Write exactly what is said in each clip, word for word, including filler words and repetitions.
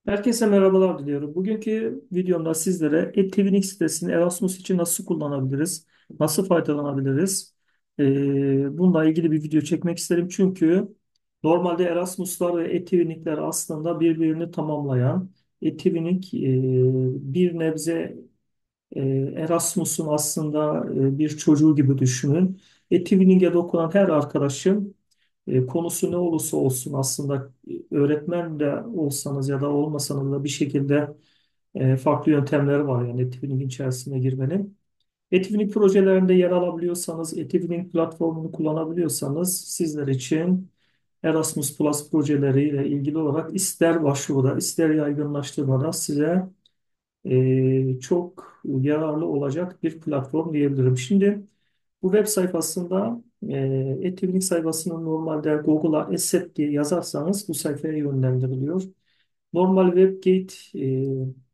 Herkese merhabalar diliyorum. Bugünkü videomda sizlere eTwinning sitesini Erasmus için nasıl kullanabiliriz, nasıl faydalanabiliriz? Ee, bununla ilgili bir video çekmek isterim. Çünkü normalde Erasmus'lar ve eTwinning'ler aslında birbirini tamamlayan, eTwinning e, bir nebze e, Erasmus'un aslında e, bir çocuğu gibi düşünün. eTwinning'e dokunan her arkadaşım e, konusu ne olursa olsun aslında e, öğretmen de olsanız ya da olmasanız da bir şekilde e, farklı yöntemleri var yani Etivning içerisine girmenin. Etivning projelerinde yer alabiliyorsanız, Etivning platformunu kullanabiliyorsanız sizler için Erasmus Plus projeleriyle ilgili olarak ister başvuruda, ister yaygınlaştırmada size e, çok yararlı olacak bir platform diyebilirim. Şimdi bu web sayfasında e, Etivnik sayfasını normalde Google'a Asset diye yazarsanız bu sayfaya yönlendiriliyor. Normal WebGate e,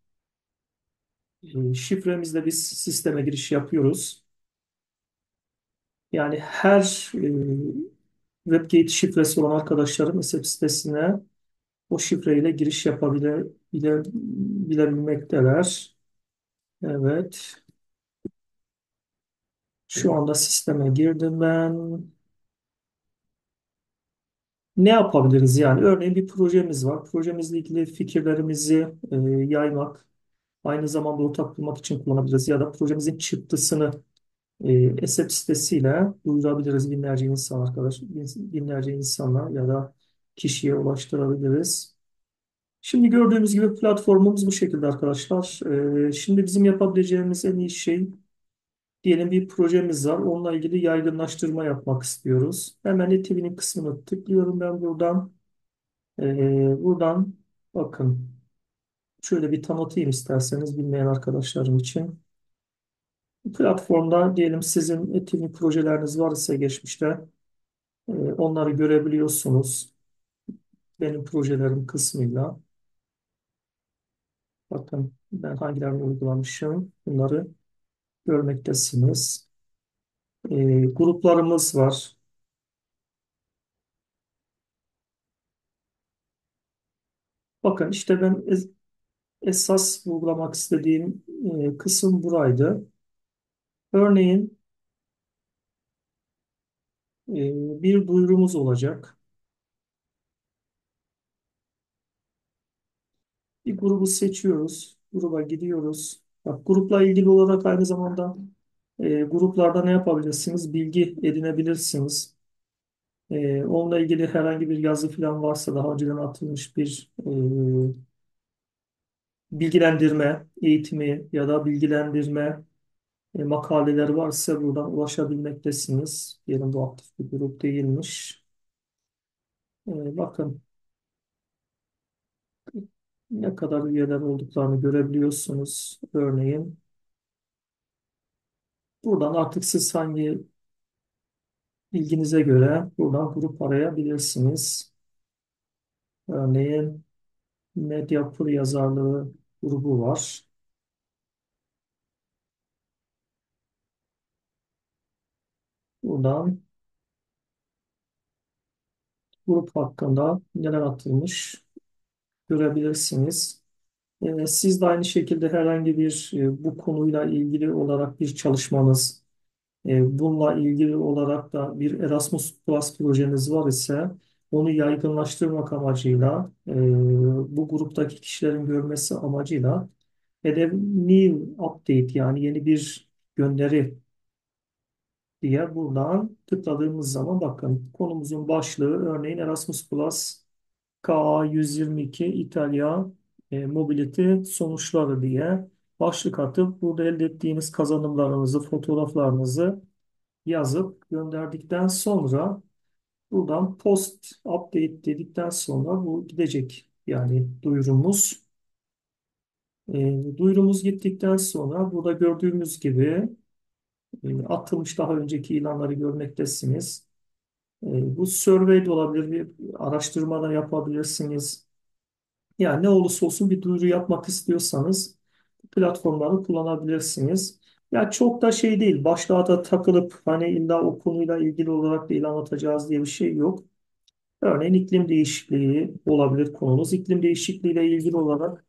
e, şifremizle biz sisteme giriş yapıyoruz. Yani her e, WebGate şifresi olan arkadaşlarım Asset sitesine o şifreyle giriş yapabile, bile, bilebilmekteler. Evet. Şu anda sisteme girdim ben. Ne yapabiliriz yani? Örneğin bir projemiz var. Projemizle ilgili fikirlerimizi e, yaymak, aynı zamanda ortak bulmak için kullanabiliriz. Ya da projemizin çıktısını e, ESEP sitesiyle duyurabiliriz binlerce insan arkadaş, bin- binlerce insana ya da kişiye ulaştırabiliriz. Şimdi gördüğümüz gibi platformumuz bu şekilde arkadaşlar. E, şimdi bizim yapabileceğimiz en iyi şey diyelim bir projemiz var. Onunla ilgili yaygınlaştırma yapmak istiyoruz. Hemen eTV'nin kısmını tıklıyorum ben buradan. Ee, buradan bakın şöyle bir tanıtayım isterseniz bilmeyen arkadaşlarım için. Platformda diyelim sizin eTV'nin projeleriniz varsa geçmişte e, onları görebiliyorsunuz. Benim projelerim kısmıyla. Bakın ben hangilerini uygulamışım. Bunları görmektesiniz. Ee, gruplarımız var. Bakın işte ben es- esas uygulamak istediğim e, kısım buraydı. Örneğin e, bir duyurumuz olacak. Bir grubu seçiyoruz. Gruba gidiyoruz. Bak, grupla ilgili olarak aynı zamanda e, gruplarda ne yapabilirsiniz? Bilgi edinebilirsiniz. E, onunla ilgili herhangi bir yazı falan varsa daha önceden atılmış bir e, bilgilendirme, eğitimi ya da bilgilendirme e, makaleleri varsa buradan ulaşabilmektesiniz. Diyelim bu aktif bir grup değilmiş. E, bakın ne kadar üyeler olduklarını görebiliyorsunuz. Örneğin buradan artık siz hangi İlginize göre buradan grup arayabilirsiniz. Örneğin Medyapur yazarlığı grubu var. Buradan grup hakkında neler atılmış görebilirsiniz. Ee, siz de aynı şekilde herhangi bir e, bu konuyla ilgili olarak bir çalışmanız, e, bununla ilgili olarak da bir Erasmus Plus projeniz var ise onu yaygınlaştırmak amacıyla e, bu gruptaki kişilerin görmesi amacıyla hedef new update yani yeni bir gönderi diye buradan tıkladığımız zaman bakın konumuzun başlığı örneğin Erasmus Plus K A yüz yirmi iki İtalya e, Mobility sonuçları diye başlık atıp burada elde ettiğiniz kazanımlarınızı, fotoğraflarınızı yazıp gönderdikten sonra buradan post update dedikten sonra bu gidecek yani duyurumuz. E, duyurumuz gittikten sonra burada gördüğümüz gibi e, atılmış daha önceki ilanları görmektesiniz. E, bu survey de olabilir, bir araştırma da yapabilirsiniz. Yani ne olursa olsun bir duyuru yapmak istiyorsanız platformları kullanabilirsiniz. Ya çok da şey değil, başlığa da takılıp hani illa o konuyla ilgili olarak da ilan atacağız diye bir şey yok. Örneğin iklim değişikliği olabilir konumuz. İklim değişikliği ile ilgili olarak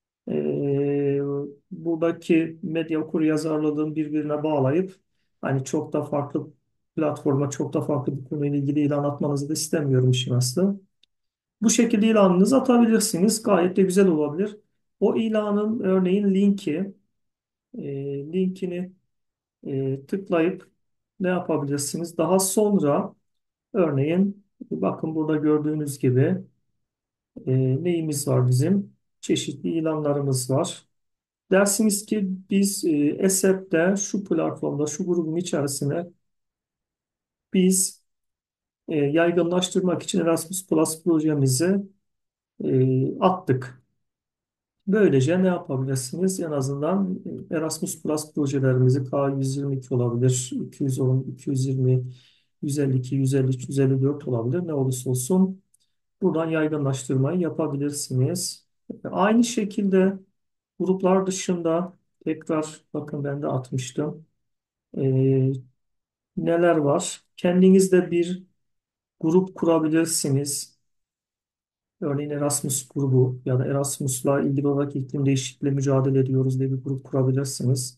e, buradaki medya okuryazarlığını birbirine bağlayıp hani çok da farklı platforma çok da farklı bir konuyla ilgili ilan atmanızı da istemiyorum işin aslı. Bu şekilde ilanınızı atabilirsiniz. Gayet de güzel olabilir. O ilanın örneğin linki, e, linkini e, tıklayıp ne yapabilirsiniz? Daha sonra örneğin bakın burada gördüğünüz gibi e, neyimiz var bizim? Çeşitli ilanlarımız var. Dersiniz ki biz e, ESEP'te şu platformda şu grubun içerisine biz e, yaygınlaştırmak için Erasmus Plus projemizi e, attık. Böylece ne yapabilirsiniz? En azından Erasmus Plus projelerimizi K yüz yirmi iki olabilir, iki yüz on, iki yüz yirmi, yüz elli iki, yüz elli üç, yüz elli dört olabilir. Ne olursa olsun buradan yaygınlaştırmayı yapabilirsiniz. Aynı şekilde gruplar dışında tekrar bakın ben de atmıştım. Ee, neler var? Kendinizde bir grup kurabilirsiniz. Örneğin Erasmus grubu ya da Erasmus'la ilgili olarak iklim değişikliğiyle mücadele ediyoruz diye bir grup kurabilirsiniz.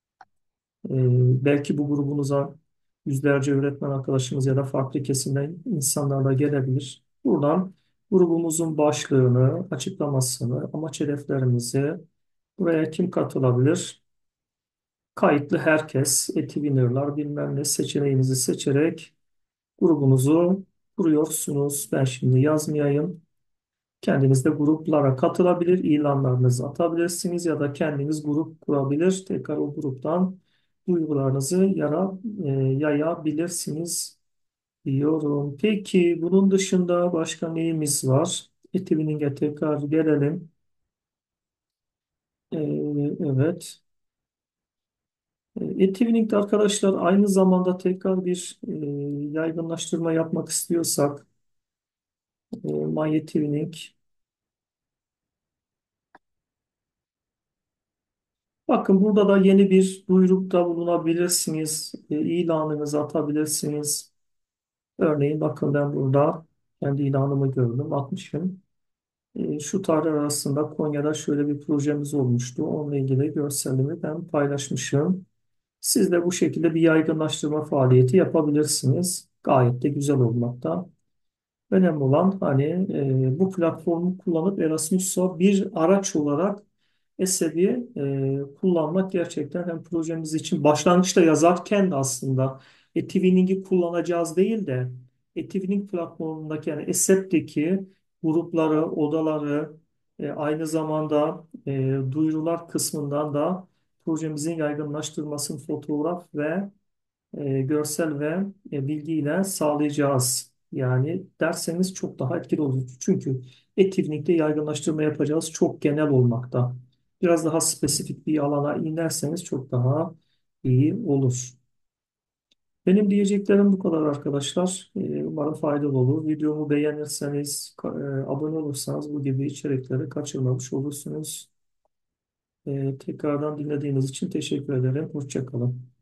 Ee, belki bu grubunuza yüzlerce öğretmen arkadaşımız ya da farklı kesimden insanlar da gelebilir. Buradan grubumuzun başlığını, açıklamasını, amaç hedeflerimizi, buraya kim katılabilir? Kayıtlı herkes, eti bilmem ne seçeneğinizi seçerek grubunuzu kuruyorsunuz. Ben şimdi yazmayayım. Kendiniz de gruplara katılabilir, ilanlarınızı atabilirsiniz ya da kendiniz grup kurabilir. Tekrar o gruptan duygularınızı yara, e, yayabilirsiniz diyorum. Peki bunun dışında başka neyimiz var? Etibining'e tekrar gelelim. E, evet. E-Twining'de arkadaşlar aynı zamanda tekrar bir e, yaygınlaştırma yapmak istiyorsak e, MyETwinning. Bakın burada da yeni bir buyrukta bulunabilirsiniz. E, ilanınızı atabilirsiniz. Örneğin bakın ben burada kendi ilanımı gördüm, atmışım. E, şu tarih arasında Konya'da şöyle bir projemiz olmuştu. Onunla ilgili görselimi ben paylaşmışım. Siz de bu şekilde bir yaygınlaştırma faaliyeti yapabilirsiniz. Gayet de güzel olmakta. Önemli olan hani e, bu platformu kullanıp Erasmus'a bir araç olarak ESEB'i e, kullanmak gerçekten hem projemiz için başlangıçta yazarken de aslında e-Twinning'i kullanacağız değil de e-Twinning platformundaki yani ESEB'deki grupları, odaları e, aynı zamanda e, duyurular kısmından da projemizin yaygınlaştırmasını fotoğraf ve e, görsel ve e, bilgiyle sağlayacağız. Yani derseniz çok daha etkili olur. Çünkü etkinlikte yaygınlaştırma yapacağız çok genel olmakta. Biraz daha spesifik bir alana inerseniz çok daha iyi olur. Benim diyeceklerim bu kadar arkadaşlar. E, umarım faydalı olur. Videomu beğenirseniz, ka- e, abone olursanız bu gibi içerikleri kaçırmamış olursunuz. E, tekrardan dinlediğiniz için teşekkür ederim. Hoşça kalın.